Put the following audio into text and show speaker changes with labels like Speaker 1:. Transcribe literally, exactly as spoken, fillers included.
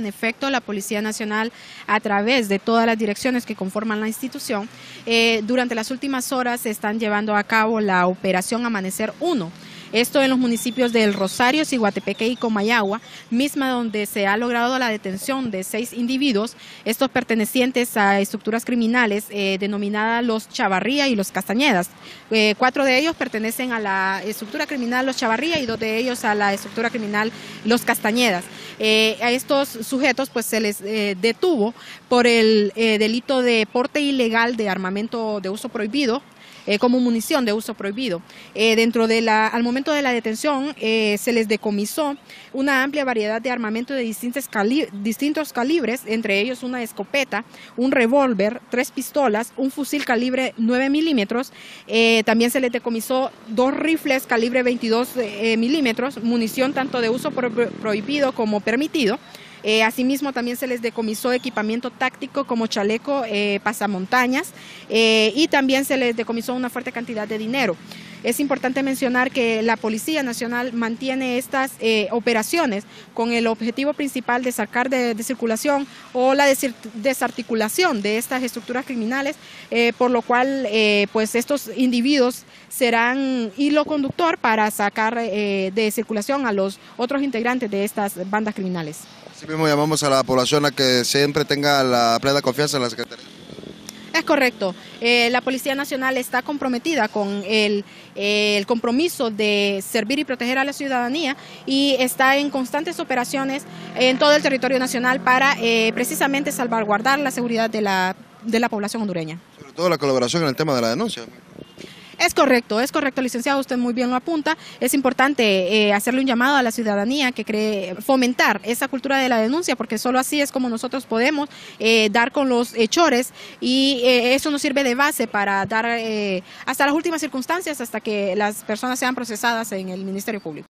Speaker 1: En efecto, la Policía Nacional, a través de todas las direcciones que conforman la institución, eh, durante las últimas horas se están llevando a cabo la Operación Amanecer uno. Esto en los municipios de El Rosario, Ciguatepeque y Comayagua, misma donde se ha logrado la detención de seis individuos, estos pertenecientes a estructuras criminales eh, denominadas los Chavarría y los Castañedas. Eh, cuatro de ellos pertenecen a la estructura criminal los Chavarría y dos de ellos a la estructura criminal los Castañedas. Eh, a estos sujetos pues se les eh, detuvo por el eh, delito de porte ilegal de armamento de uso prohibido, Eh, como munición de uso prohibido. Eh, dentro de la, al momento de la detención eh, se les decomisó una amplia variedad de armamento de distintos, cali distintos calibres, entre ellos una escopeta, un revólver, tres pistolas, un fusil calibre nueve milímetros, eh, también se les decomisó dos rifles calibre veintidós eh, milímetros, munición tanto de uso pro prohibido como permitido. Eh, asimismo, también se les decomisó equipamiento táctico como chaleco, eh, pasamontañas eh, y también se les decomisó una fuerte cantidad de dinero. Es importante mencionar que la Policía Nacional mantiene estas eh, operaciones con el objetivo principal de sacar de, de circulación o la desarticulación de estas estructuras criminales, eh, por lo cual eh, pues estos individuos serán hilo conductor para sacar eh, de circulación a los otros integrantes de estas bandas criminales.
Speaker 2: Así mismo llamamos a la población a que siempre tenga la plena confianza en la Secretaría.
Speaker 1: Es correcto. Eh, la Policía Nacional está comprometida con el, eh, el compromiso de servir y proteger a la ciudadanía y está en constantes operaciones en todo el territorio nacional para eh, precisamente salvaguardar la seguridad de la, de la población hondureña.
Speaker 2: Sobre todo la colaboración en el tema de la denuncia.
Speaker 1: Es correcto, es correcto, licenciado, usted muy bien lo apunta. Es importante eh, hacerle un llamado a la ciudadanía que cree fomentar esa cultura de la denuncia, porque solo así es como nosotros podemos eh, dar con los hechores y eh, eso nos sirve de base para dar eh, hasta las últimas circunstancias, hasta que las personas sean procesadas en el Ministerio Público.